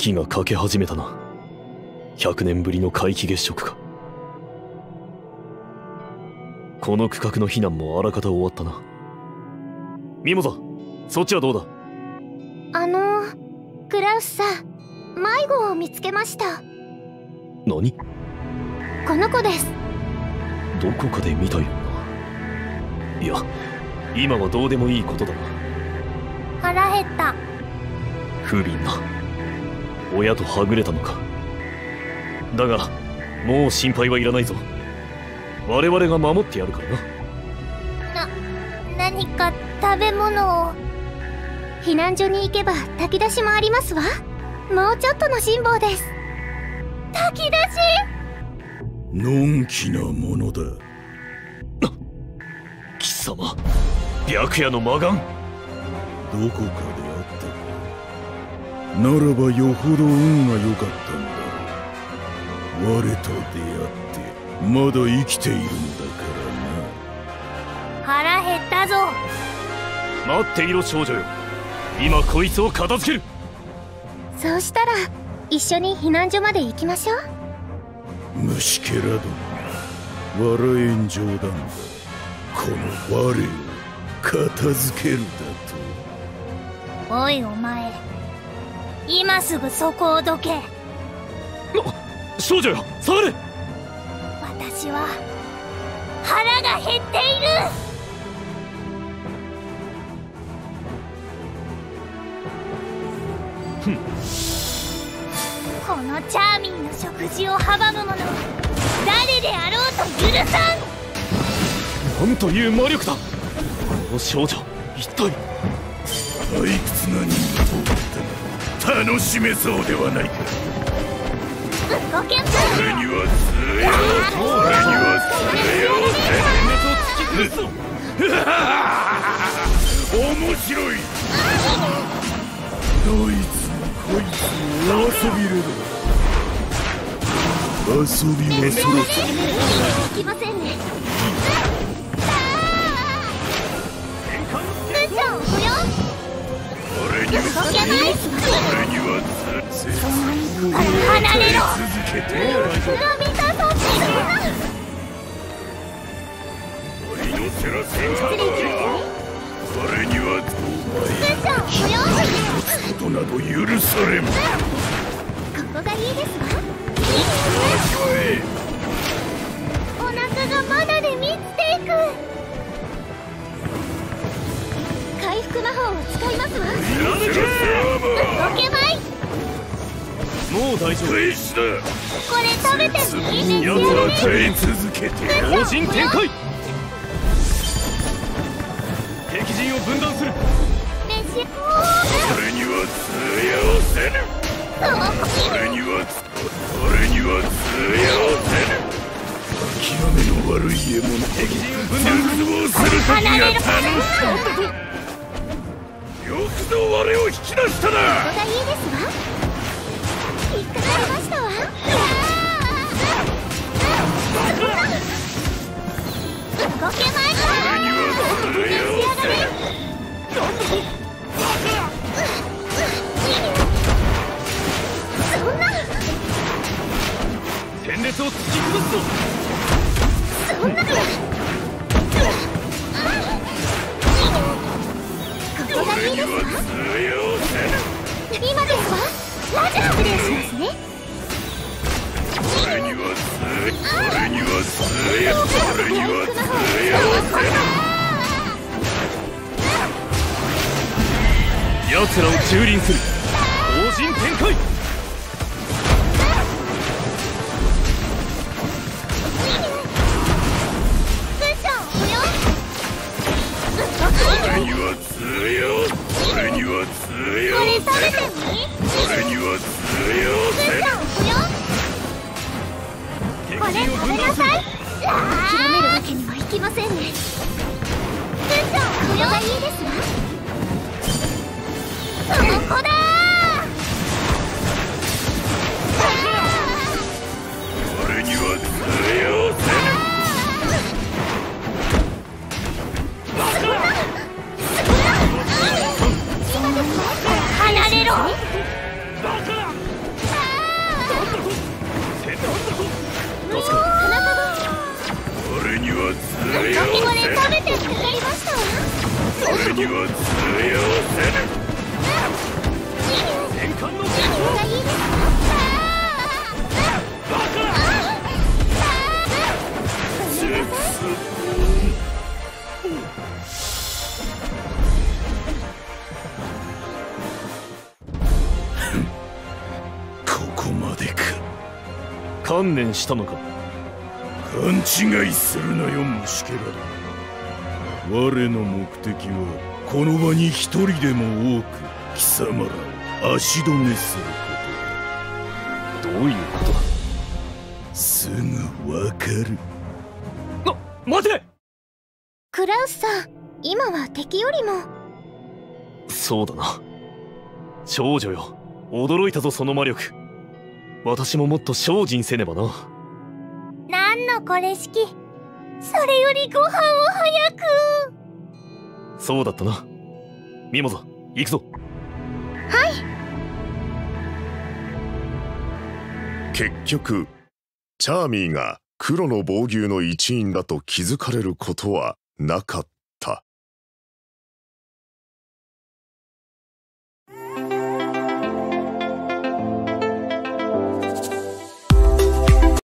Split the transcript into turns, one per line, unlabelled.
月が欠け始めたな。100年ぶりの皆既月食か。この区画の避難もあらかた終わったな。ミモザ、そっちはどうだ？
クラウスさん、迷子を見つけました。
何？
この子です。
どこかで見たような。いや、今はどうでもいいことだな。
腹減った。
不憫な。親とはぐれたのか。だがもう心配はいらないぞ。我々が守ってやるからな。
何か食べ物を。避難所に行けば炊き出しもありますわ。もうちょっとの辛抱です。炊き出し。
のんきなものだ。
貴様、白夜の魔眼。
どこかであったか。ならばよほど運が良かったんだ。我と出会ってまだ生きているんだからな。
腹減ったぞ。
待っていろ少女よ。今こいつを片付ける。
そうしたら一緒に避難所まで行きましょう。
虫けらども、笑えん冗談だ。この我を片付けるだと。
おいお前、今すぐそこをどけ。
少女よ、下がれ。
私は腹が減っている。このチャーミーの食事を阻む者は誰であろうと許さ
ん。なんという魔力だ。この少女、一体。
退屈な任務と思ったが楽しめそうではないか。
動けん。
俺には強い。俺には強い。面白い。どいつもこいつもお遊びれど。遊びはそろそろ。
いきませんね。ムーちゃん不要。
俺には強い。
離れろ。
続けてやる。
恨みたそっち。
俺のセラセンカー。俺には
ムーちゃん不要。
ことなど許されん。
ここがいいですわ。お腹がまだで満ちていく。回復魔法を使いますわ。動けまい。
もう大丈夫。
これ食べてみ。
奴は耐え続けて。
強靭展開。敵陣を分断する。
俺には通用せぬ。俺には通用せぬ。極めの悪い獲物。
敵陣を分断
絶望する時が楽しい。よくぞ我を引き出したな。
ここがいいですわ。引っかかりましたわ。動けまい。
俺には通用せぬ。
そんな。
戦列を突き崩すぞ。
そんな。ここがいいですわ。今ですわ。ラジャープレイしますね。
俺には
奴らを蹂躙する。放陣展開。
俺には通用。俺には通用。
これ食べてみ。
俺には通用せぬ。
これ食べなさい。諦めるわけにはいきませんね。これがいいですわ。そこだ。
俺には通用せぬ。
離れろ。 これ食べてってやりましたわ。
俺には通用せぬ。
戦艦の
何がいいですか？
バカ
ここまでか。
観念したのか。
勘違いするなよ、虫けらだ。我の目的はこの場に一人でも多く貴様らを足止めすることだ。
どういうことだ。
すぐわかる。
待て。
クラウスさん、今は敵よりも。
そうだな。少女よ、驚いたぞその魔力。私ももっと精進せねばな。
何のこれしき。それよりご飯を早く。
そうだったな。ミモザ、行くぞ。
はい。
結局チャーミーが黒の防御の一員だと気づかれることはなかった。